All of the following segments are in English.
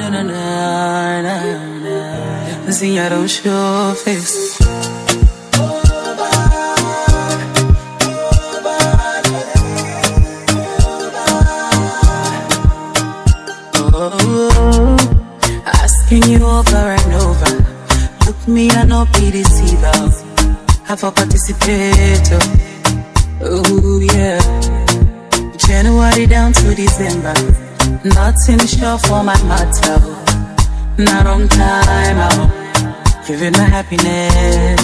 na na na na. See, I don't show face. Asking you over and over. Look me, I no be deceiver. Have a participator. Oh yeah. January down to December. Nothing sure for my matter. Not on time out. Giving my happiness.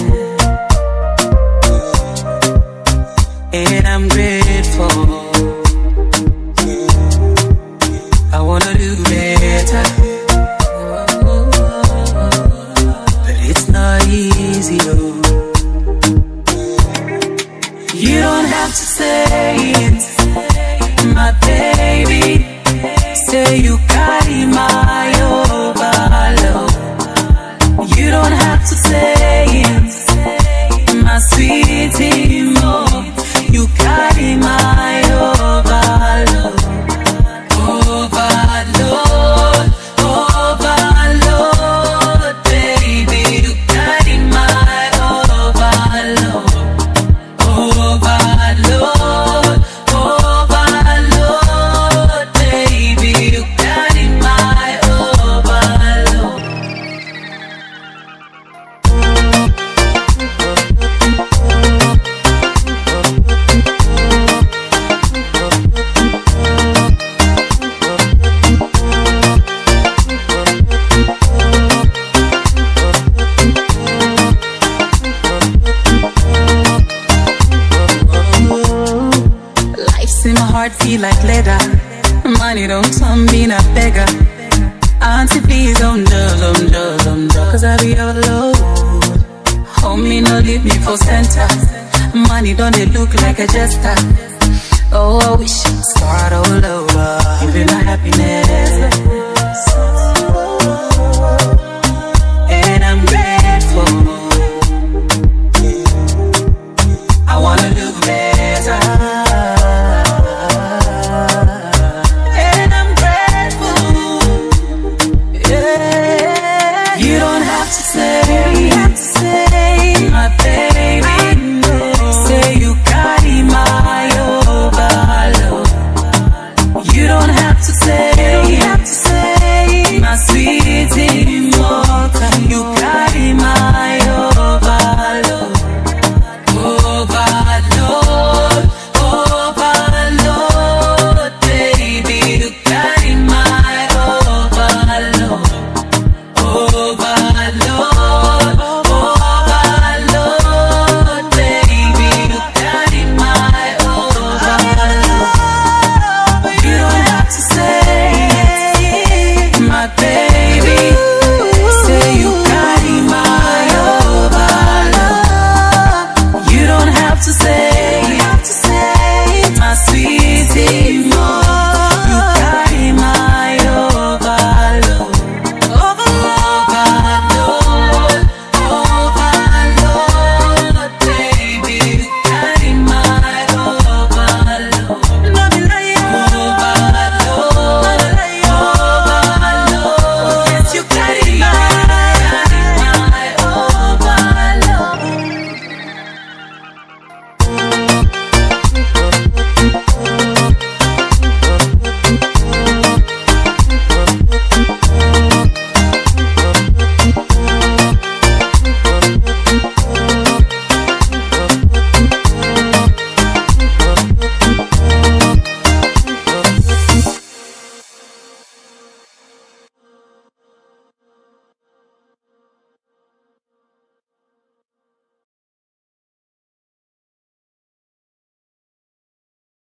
And I'm grateful. I wanna do better, but it's not easy, oh. You don't have to say it, my baby. Say you carry my overload. You don't have to say it, my sweetie, more. You carry my overload. Overload, overload, baby, you carry my overload. Overload, overload, baby, you carry my overload. Life's in my heart feel like leather. Money don't turn me a beggar. Auntie, please don't judge, cause I be alone. Homie, no leave me for center. Money don't it look like a jester. Oh, I wish I'd start all over. Giving my happiness.